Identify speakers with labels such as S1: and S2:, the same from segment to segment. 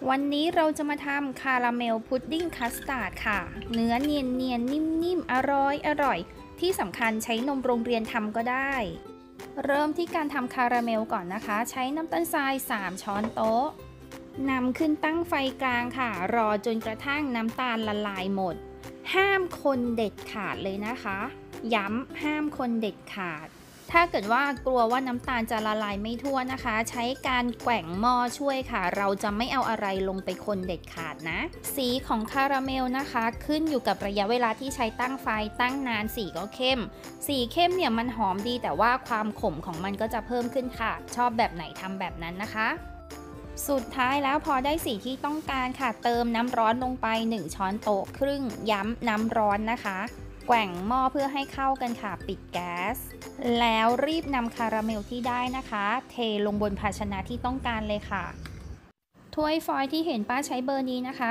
S1: วันนี้เราจะมาทำคาราเมลพุดดิ้งคัสตาร์ดค่ะเนื้อเนียนๆนิ่มๆอร่อยที่สำคัญใช้นมโรงเรียนทำก็ได้เริ่มที่การทำคาราเมลก่อนนะคะใช้น้ำตาลทราย3ช้อนโต๊ะนำขึ้นตั้งไฟกลางค่ะรอจนกระทั่งน้ำตาลละลายหมดห้ามคนเด็ดขาดเลยนะคะย้ำห้ามคนเด็ดขาดถ้าเกิดว่ากลัวว่าน้ำตาลจะละลายไม่ทั่วนะคะใช้การแกว่งหม้อช่วยค่ะเราจะไม่เอาอะไรลงไปคนเด็ดขาดนะสีของคาราเมลนะคะขึ้นอยู่กับระยะเวลาที่ใช้ตั้งไฟตั้งนานสีก็เข้มสีเข้มเนี่ยมันหอมดีแต่ว่าความขมของมันก็จะเพิ่มขึ้นค่ะชอบแบบไหนทำแบบนั้นนะคะสุดท้ายแล้วพอได้สีที่ต้องการค่ะเติมน้ำร้อนลงไป1ช้อนโต๊ะครึ่งย้ำน้ำร้อนนะคะแกว่งหม้อเพื่อให้เข้ากันค่ะปิดแก๊สแล้วรีบนำคาราเมลที่ได้นะคะเทลงบนภาชนะที่ต้องการเลยค่ะถ้วยฟอยล์ที่เห็นป้าใช้เบอร์นี้นะคะ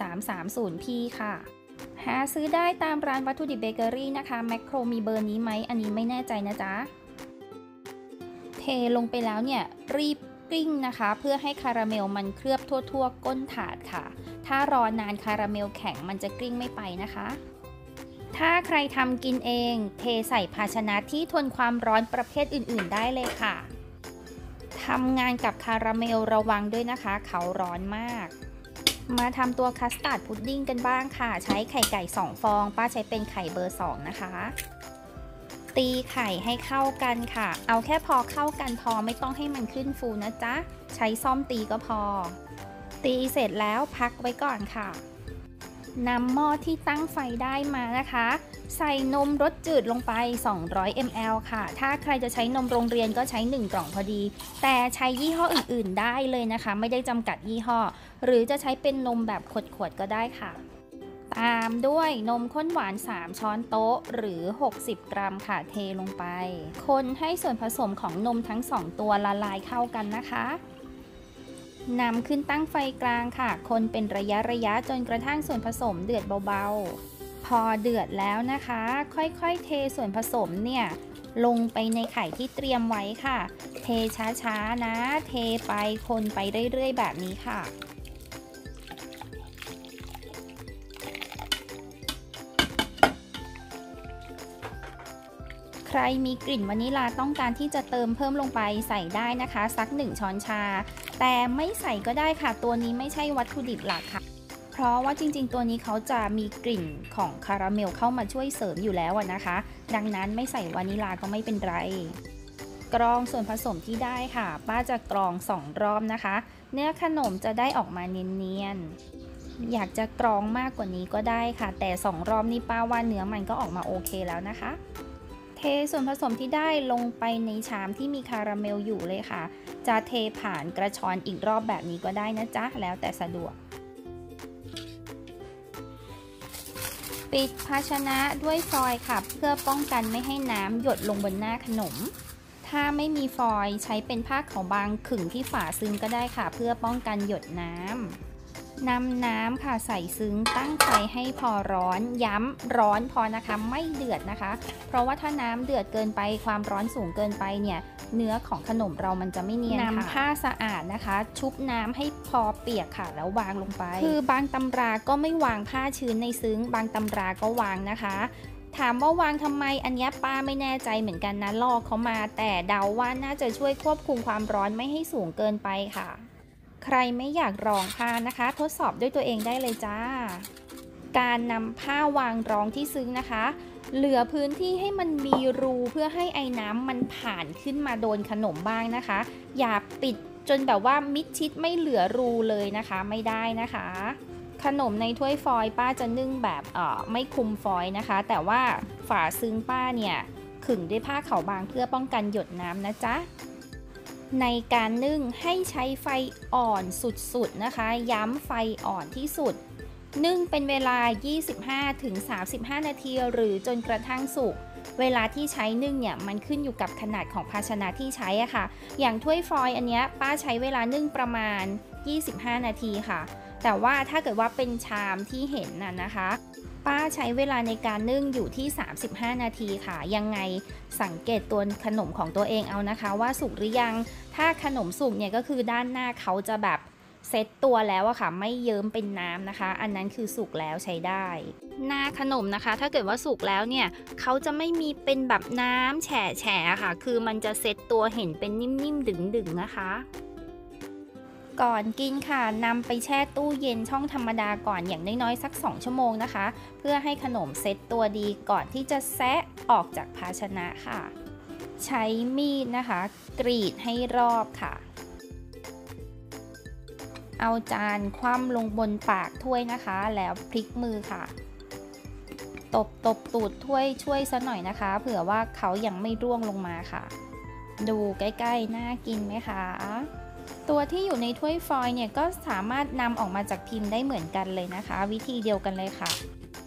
S1: 4330P ค่ะหาซื้อได้ตามร้านวัตถุดิบเบเกอรี่นะคะแมคโครมีเบอร์นี้ไหมอันนี้ไม่แน่ใจนะจ๊ะเทลงไปแล้วเนี่ยรีบกลิ้งนะคะเพื่อให้คาราเมลมันเคลือบทั่วๆก้นถาดค่ะถ้ารอนานคาราเมลแข็งมันจะกลิ้งไม่ไปนะคะถ้าใครทำกินเองเทใส่ภาชนะที่ทนความร้อนประเภทอื่นๆได้เลยค่ะทำงานกับคาราเมลระวังด้วยนะคะเขาร้อนมากมาทำตัวคัสตาร์ดพุดดิ้งกันบ้างค่ะใช้ไข่ไก่2ฟองป้าใช้เป็นไข่เบอร์2นะคะตีไข่ให้เข้ากันค่ะเอาแค่พอเข้ากันพอไม่ต้องให้มันขึ้นฟูนะจ๊ะใช้ซ่อมตีก็พอตีเสร็จแล้วพักไว้ก่อนค่ะนำหม้อที่ตั้งไฟได้มานะคะใส่นมรสจืดลงไป200 ml ค่ะถ้าใครจะใช้นมโรงเรียนก็ใช้1กล่องพอดีแต่ใช้ยี่ห้ออื่นๆได้เลยนะคะไม่ได้จำกัดยี่ห้อหรือจะใช้เป็นนมแบบขวดๆก็ได้ค่ะตามด้วยนมข้นหวาน3ช้อนโต๊ะหรือ60 กรัมค่ะเทลงไปคนให้ส่วนผสมของนมทั้ง2ตัวละลายเข้ากันนะคะนำขึ้นตั้งไฟกลางค่ะคนเป็นระยะจนกระทั่งส่วนผสมเดือดเบาๆพอเดือดแล้วนะคะค่อยๆเทส่วนผสมเนี่ยลงไปในไข่ที่เตรียมไว้ค่ะเทช้าๆนะเทไปคนไปเรื่อยๆแบบนี้ค่ะใครมีกลิ่นวานิลาต้องการที่จะเติมเพิ่มลงไปใส่ได้นะคะสัก1ช้อนชาแต่ไม่ใส่ก็ได้ค่ะตัวนี้ไม่ใช่วัตถุดิบหลักค่ะเพราะว่าจริงๆตัวนี้เขาจะมีกลิ่นของคาราเมลเข้ามาช่วยเสริมอยู่แล้วนะคะดังนั้นไม่ใส่วานิลาก็ไม่เป็นไรกรองส่วนผสมที่ได้ค่ะป้าจะกรอง2รอบนะคะเนื้อขนมจะได้ออกมาเนียนๆอยากจะกรองมากกว่านี้ก็ได้ค่ะแต่2รอบนี้ป้าว่าเนื้อมันก็ออกมาโอเคแล้วนะคะเทส่วนผสมที่ได้ลงไปในชามที่มีคาราเมลอยู่เลยค่ะจะเทผ่านกระชอนอีกรอบแบบนี้ก็ได้นะจ๊ะแล้วแต่สะดวกปิดภาชนะด้วยฟอยล์ค่ะเพื่อป้องกันไม่ให้น้ำหยดลงบนหน้าขนมถ้าไม่มีฟอยล์ใช้เป็นผ้าขาวบางขึงที่ฝาซึ้งก็ได้ค่ะเพื่อป้องกันหยดน้ำนำน้ำค่ะใส่ซึ้งตั้งไฟให้พอร้อนย้ำร้อนพอนะคะไม่เดือดนะคะเพราะว่าถ้าน้ำเดือดเกินไปความร้อนสูงเกินไปเนี่ยเนื้อของขนมเรามันจะไม่เนียนค่ะนำผ้าสะอาดนะคะชุบน้ำให้พอเปียกค่ะแล้ววางลงไปคือบางตำราก็ไม่วางผ้าชื้นในซึ้งบางตำราก็วางนะคะถามว่าวางทำไมอันนี้ป้าไม่แน่ใจเหมือนกันนะลอกเขามาแต่เดาว่าน่าจะช่วยควบคุมความร้อนไม่ให้สูงเกินไปค่ะใครไม่อยากรองผ้านะคะทดสอบด้วยตัวเองได้เลยจ้าการนำผ้าวางรองที่ซึ้งนะคะเหลือพื้นที่ให้มันมีรูเพื่อให้ไอ้น้ำมันผ่านขึ้นมาโดนขนมบ้างนะคะอย่าปิดจนแบบว่ามิดชิดไม่เหลือรูเลยนะคะไม่ได้นะคะขนมในถ้วยฟอยล์ป้าจะนึ่งแบบไม่คลุมฟอยล์นะคะแต่ว่าฝาซึ้งป้าเนี่ยขึงด้วยผ้าขาวบางเพื่อป้องกันหยดน้ำนะจ๊ะในการนึ่งให้ใช้ไฟอ่อนสุดๆนะคะย้ำไฟอ่อนที่สุดนึ่งเป็นเวลา 25-35 นาทีหรือจนกระทั่งสุกเวลาที่ใช้นึ่งเนี่ยมันขึ้นอยู่กับขนาดของภาชนะที่ใช้อะค่ะอย่างถ้วยฟอยล์อันเนี้ยป้าใช้เวลานึ่งประมาณ25 นาทีค่ะแต่ว่าถ้าเกิดว่าเป็นชามที่เห็นนะคะป้าใช้เวลาในการนึ่งอยู่ที่35 นาทีค่ะยังไงสังเกตตัวขนมของตัวเองเอานะคะว่าสุกหรือยังถ้าขนมสุกเนี่ยก็คือด้านหน้าเขาจะแบบเซ็ตตัวแล้วอะค่ะไม่เยิ้มเป็นน้ำนะคะอันนั้นคือสุกแล้วใช้ได้หน้าขนมนะคะถ้าเกิดว่าสุกแล้วเนี่ยเขาจะไม่มีเป็นแบบน้ำแฉะค่ะคือมันจะเซ็ตตัวเห็นเป็นนิ่มๆดึงๆนะคะก่อนกินค่ะนำไปแช่ตู้เย็นช่องธรรมดาก่อนอย่างน้อยๆสัก2ชั่วโมงนะคะเพื่อให้ขนมเซ็ตตัวดีก่อนที่จะแซะออกจากภาชนะค่ะใช้มีดนะคะกรีดให้รอบค่ะเอาจานคว่ำลงบนปากถ้วยนะคะแล้วพลิกมือค่ะตบตูดถ้วยช่วยซะหน่อยนะคะเผื่อว่าเขายังไม่ร่วงลงมาค่ะดูใกล้ๆน่ากินไหมคะตัวที่อยู่ในถ้วยฟอยล์เนี่ยก็สามารถนำออกมาจากพิมพ์ได้เหมือนกันเลยนะคะวิธีเดียวกันเลยค่ะ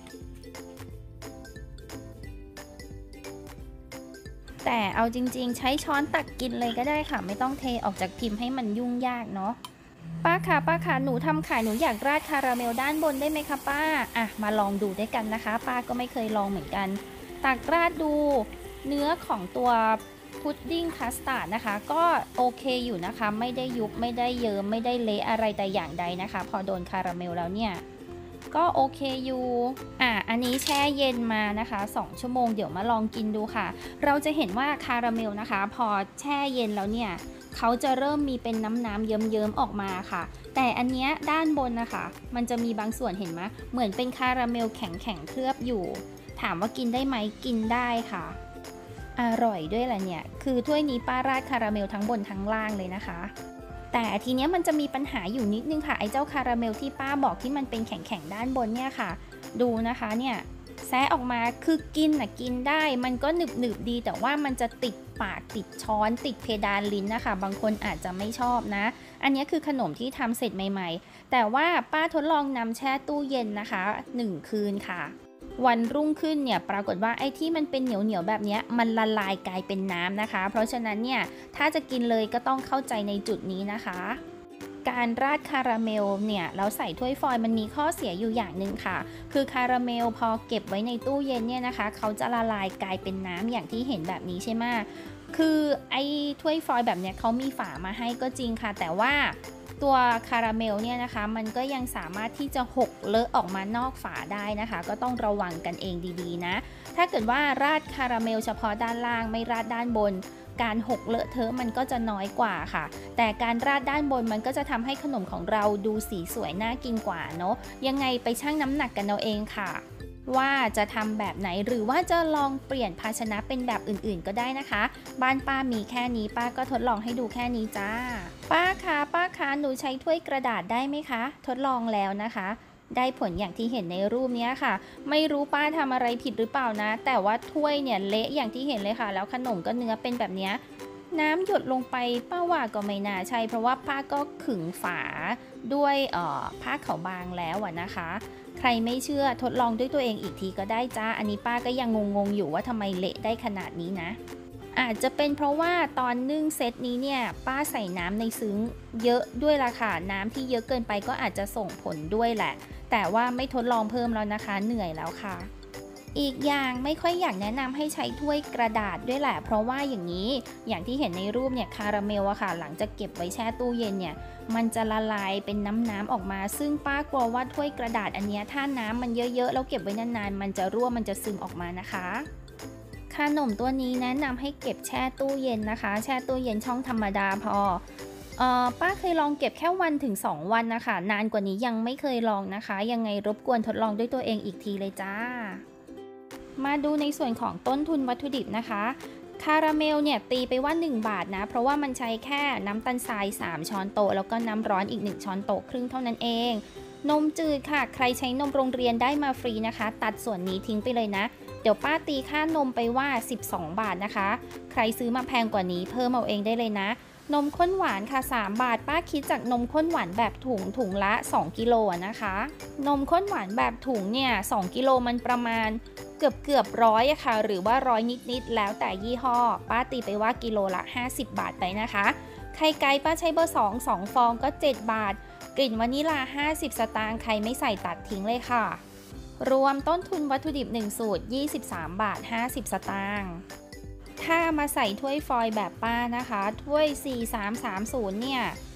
S1: แต่เอาจริงๆใช้ช้อนตักกินเลยก็ได้ค่ะไม่ต้องเทออกจากพิมพ์ให้มันยุ่งยากเนาะป้าคะหนูทำขายหนูอยากราดคาราเมลด้านบนได้ไหมคะป้ามาลองดูด้วยกันนะคะป้าก็ไม่เคยลองเหมือนกันตักราดดูเนื้อของตัวพุดดิ้งคัสตาร์ดนะคะก็โอเคอยู่นะคะไม่ได้ยุบไม่ได้เยิ้มไม่ได้เละอะไรแต่อย่างใดนะคะพอโดนคาราเมลแล้วเนี่ยก็โอเคอยู่อันนี้แช่เย็นมานะคะ2ชั่วโมงเดี๋ยวมาลองกินดูค่ะเราจะเห็นว่าคาราเมลนะคะพอแช่เย็นแล้วเนี่ยเขาจะเริ่มมีเป็นน้ำเยิ้มๆออกมาค่ะแต่อันเนี้ยด้านบนนะคะมันจะมีบางส่วนเห็นไหมเหมือนเป็นคาราเมลแข็งเคลือบอยู่ถามว่ากินได้ไหมกินได้ค่ะอร่อยด้วยแหละเนี่ยคือถ้วยนี้ป้าราดคาราเมลทั้งบนทั้งล่างเลยนะคะแต่ทีเนี้ยมันจะมีปัญหาอยู่นิดนึงค่ะไอ้เจ้าคาราเมลที่ป้าบอกที่มันเป็นแข็งด้านบนเนี่ยค่ะดูนะคะเนี่ยแซะออกมาคือกินกินได้มันก็หนึบดีแต่ว่ามันจะติดปากติดช้อนติดเพดานลิ้นนะคะบางคนอาจจะไม่ชอบนะอันนี้คือขนมที่ทำเสร็จใหม่ๆแต่ว่าป้าทดลองนำแช่ตู้เย็นนะคะ1คืนค่ะวันรุ่งขึ้นเนี่ยปรากฏว่าไอ้ที่มันเป็นเหนียวแบบนี้มันละลายกลายเป็นน้ำนะคะเพราะฉะนั้นเนี่ยถ้าจะกินเลยก็ต้องเข้าใจในจุดนี้นะคะการราดคาราเมลเนี่ยแล้วใส่ถ้วยฟอยล์มันมีข้อเสียอยู่อย่างหนึ่งค่ะคือคาราเมลพอเก็บไว้ในตู้เย็นเนี่ยนะคะเขาจะละลายกลายเป็นน้ำอย่างที่เห็นแบบนี้ใช่ไหมคือไอ้ถ้วยฟอยล์แบบเนี้ยเขามีฝามาให้ก็จริงค่ะแต่ว่าตัวคาราเมลเนี่ยนะคะมันก็ยังสามารถที่จะหกเลอะออกมานอกฝาได้นะคะก็ต้องระวังกันเองดีๆนะถ้าเกิดว่าราดคาราเมลเฉพาะด้านล่างไม่ราดด้านบนการหกเลอะเทอะมันก็จะน้อยกว่าค่ะแต่การราดด้านบนมันก็จะทำให้ขนมของเราดูสีสวยน่ากินกว่าเนาะยังไงไปชั่งน้ำหนักกันเอาเองค่ะว่าจะทำแบบไหนหรือว่าจะลองเปลี่ยนภาชนะเป็นแบบอื่นๆก็ได้นะคะบ้านป้ามีแค่นี้ป้าก็ทดลองให้ดูแค่นี้จ้าป้าคะหนูใช้ถ้วยกระดาษได้ไหมคะทดลองแล้วนะคะได้ผลอย่างที่เห็นในรูปนี้ค่ะไม่รู้ป้าทำอะไรผิดหรือเปล่านะแต่ว่าถ้วยเนี่ยเละอย่างที่เห็นเลยค่ะแล้วขนมก็เนื้อเป็นแบบนี้น้ำหยดลงไปป้าว่าก็ไม่น่าใช่เพราะว่าป้าก็ขึงฝาด้วยผ้าขาวบางแล้วนะคะใครไม่เชื่อทดลองด้วยตัวเองอีกทีก็ได้จ้าอันนี้ป้าก็ยังงงอยู่ว่าทำไมเละได้ขนาดนี้นะอาจจะเป็นเพราะว่าตอนนึ่งเซตนี้เนี่ยป้าใส่น้ำในซึ้งเยอะด้วยล่ะค่ะน้ำที่เยอะเกินไปก็อาจจะส่งผลด้วยแหละแต่ว่าไม่ทดลองเพิ่มแล้วนะคะเหนื่อยแล้วค่ะอีกอย่างไม่ค่อยอยากแนะนำให้ใช้ถ้วยกระดาษด้วยแหละเพราะว่าอย่างนี้อย่างที่เห็นในรูปเนี่ยคาราเมลอะค่ะหลังจากเก็บไว้แช่ตู้เย็นเนี่ยมันจะละลายเป็นน้ำออกมาซึ่งป้ากลัวว่าถ้วยกระดาษอันนี้ถ้าน้ำมันเยอะๆแล้วเก็บไว้นานๆมันจะรั่วมันจะซึมออกมานะคะขนมตัวนี้แนะนำให้เก็บแช่ตู้เย็นนะคะแช่ตู้เย็นช่องธรรมดาพอป้าเคยลองเก็บแค่วันถึง2วันนะคะนานกว่านี้ยังไม่เคยลองนะคะยังไงรบกวนทดลองด้วยตัวเองอีกทีเลยจ้ามาดูในส่วนของต้นทุนวัตถุดิบนะคะคาราเมลเนี่ยตีไปว่า1บาทนะเพราะว่ามันใช้แค่น้ำตาลทราย3ช้อนโต๊ะแล้วก็น้ำร้อนอีก1ช้อนโต๊ะครึ่งเท่านั้นเองนมจืดค่ะใครใช้นมโรงเรียนได้มาฟรีนะคะตัดส่วนนี้ทิ้งไปเลยนะเดี๋ยวป้าตีค่านมไปว่า12บาทนะคะใครซื้อมาแพงกว่านี้เพิ่มเอาเองได้เลยนะนมข้นหวานค่ะ3บาทป้าคิดจากนมข้นหวานแบบถุงละ2กิโลนะคะนมข้นหวานแบบถุงเนี่ย2กิโลมันประมาณเกือบร้อยอะค่ะหรือว่า100นิดแล้วแต่ยี่ห้อป้าตีไปว่ากิโลละ50บาทไปนะคะไข่ไก่ป้าใช้เบอร์2ฟองก็7บาทกลิ่นวานิลา50สตางค์ใครไม่ใส่ตัดทิ้งเลยค่ะรวมต้นทุนวัตถุดิบ1สูตร23บาท50สตางค์ถ้ามาใส่ถ้วยฟอยล์แบบป้านะคะถ้วย4330เนี่ย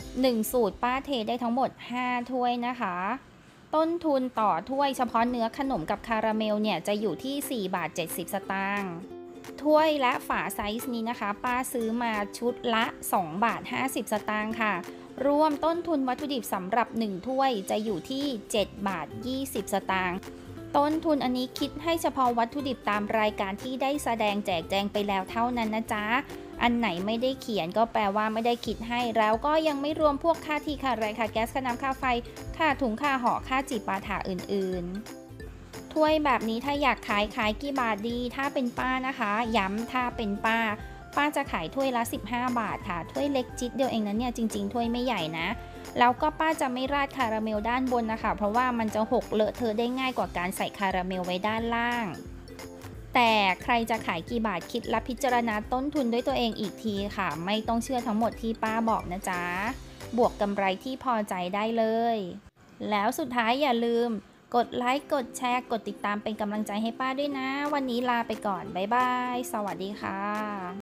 S1: 1 สูตรป้าเทได้ทั้งหมด 5 ถ้วยนะคะ ต้นทุนต่อถ้วยเฉพาะเนื้อขนมกับคาราเมลเนี่ยจะอยู่ที่ 4 บาท 70 สตางค์ถ้วยและฝาไซส์นี้นะคะป้าซื้อมาชุดละ 2 บาท 50 สตางค์ค่ะรวมต้นทุนวัตถุดิบสำหรับ 1 ถ้วยจะอยู่ที่ 7 บาท 20 สตางค์ต้นทุนอันนี้คิดให้เฉพาะวัตถุดิบตามรายการที่ได้แสดงแจกแจงไปแล้วเท่านั้นนะจ๊ะอันไหนไม่ได้เขียนก็แปลว่าไม่ได้คิดให้แล้วก็ยังไม่รวมพวกค่าที่ค่าแรงค่าแก๊สค่าน้ำค่าไฟค่าถุงค่าห่อค่าจีบปาถะอื่นๆถ้วยแบบนี้ถ้าอยากขายกี่บาทดีถ้าเป็นป้านะคะย้ำถ้าเป็นป้าจะขายถ้วยละ15 บาทค่ะถ้วยเล็กจิตเดียวเองนะเนี่ยจริงๆถ้วยไม่ใหญ่นะแล้วก็ป้าจะไม่ราดคาราเมลด้านบนนะคะเพราะว่ามันจะหกเลอะเทอะได้ง่ายกว่าการใส่คาราเมลไว้ด้านล่างแต่ใครจะขายกี่บาทคิดและพิจารณาต้นทุนด้วยตัวเองอีกทีค่ะไม่ต้องเชื่อทั้งหมดที่ป้าบอกนะจ๊ะบวกกำไรที่พอใจได้เลยแล้วสุดท้ายอย่าลืมกดไลค์กดแชร์กดติดตามเป็นกำลังใจให้ป้าด้วยนะวันนี้ลาไปก่อนบ๊ายบายสวัสดีค่ะ